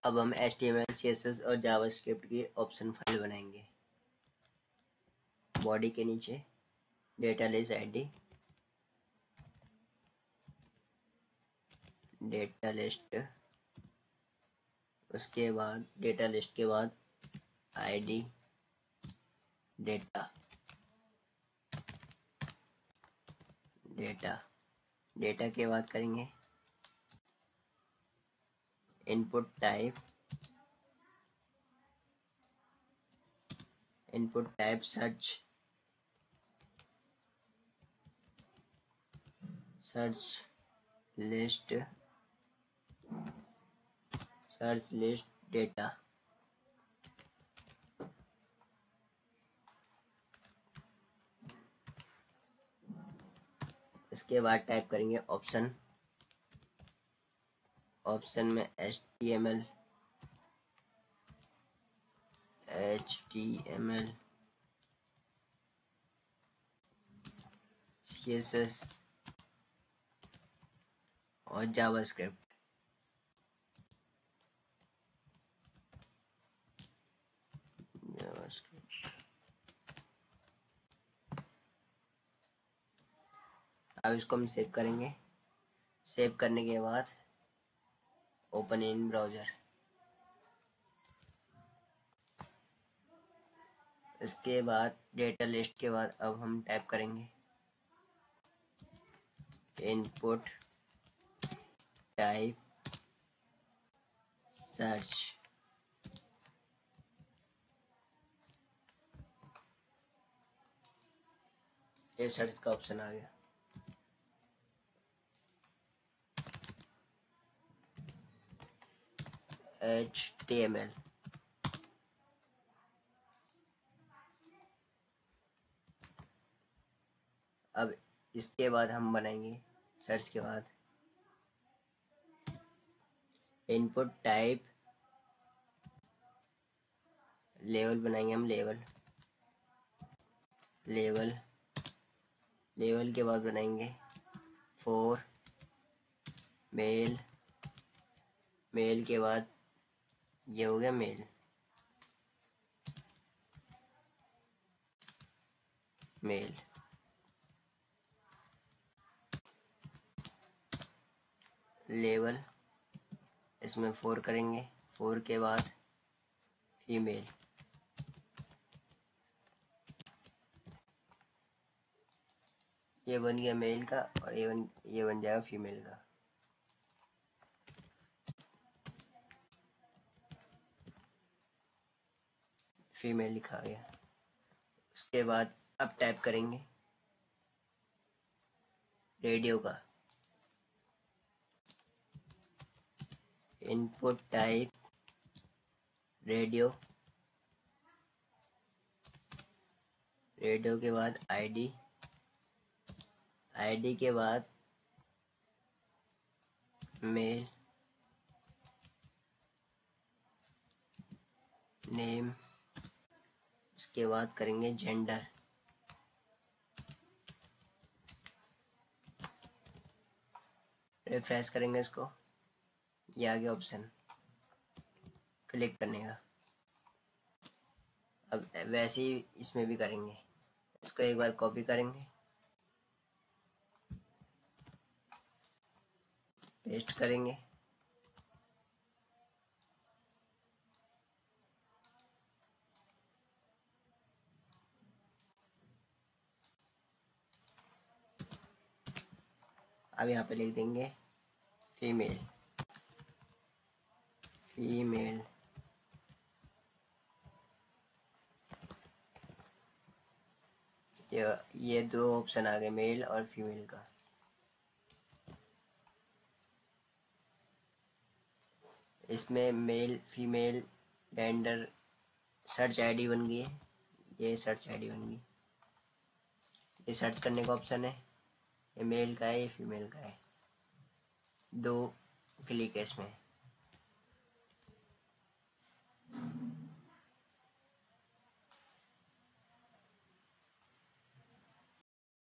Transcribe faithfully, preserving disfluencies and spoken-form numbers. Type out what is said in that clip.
अब हम H T M L C S S और जावास्क्रिप्ट की ऑप्शन फाइल बनाएंगे। बॉडी के नीचे data list ID, data list, उसके बाद डेटा लिस्ट के बाद आईडी, डेटा, डेटा डेटा के बाद करेंगे input type, input type search, search list, search list data. इसके बाद टाइप करेंगे ऑप्शन, ऑप्शन में H T M L, H T M L, C S S और जावास्क्रिप्ट। जावास्क्रिप्ट अब इसको हम सेव करेंगे। सेव करने के बाद ओपन इन ब्राउज़र। इसके बाद डेटा लिस्ट के बाद अब हम टाइप करेंगे इनपुट टाइप सर्च। ये सर्च का ऑप्शन आ गया। एच टी एम एल, अब इसके बाद हम बनाएंगे सर्च के बाद इनपुट टाइप लेवल बनाएंगे हम लेवल, लेवल लेवल के बाद बनाएंगे फोर मेल, मेल के बाद ये हो गया मेल, मेल लेवल, इसमें फोर करेंगे, फोर के बाद फीमेल, ये बन गया मेल का और ये बन ये बन जाएगा फीमेल का। फीमेल लिखा गया। उसके बाद अब टाइप करेंगे रेडियो का इनपुट टाइप रेडियो, रेडियो के बाद आईडी, आईडी के बाद मेल, नेम, इसके बाद करेंगे जेंडर, रिफ्रेश करेंगे इसको, ये आ गया ऑप्शन क्लिक करने का। अब वैसे ही इसमें भी करेंगे, इसको एक बार कॉपी करेंगे, पेस्ट करेंगे, अब यहाँ पे लिख देंगे फीमेल, फीमेल ये ये दो ऑप्शन आ गए मेल और फीमेल का। इसमें male female gender search ID बन गई है, ये सर्च आईडी बन गई। ये सर्च करने का ऑप्शन है, ये मेल का है ये फीमेल का है, दो क्लिक है इसमें।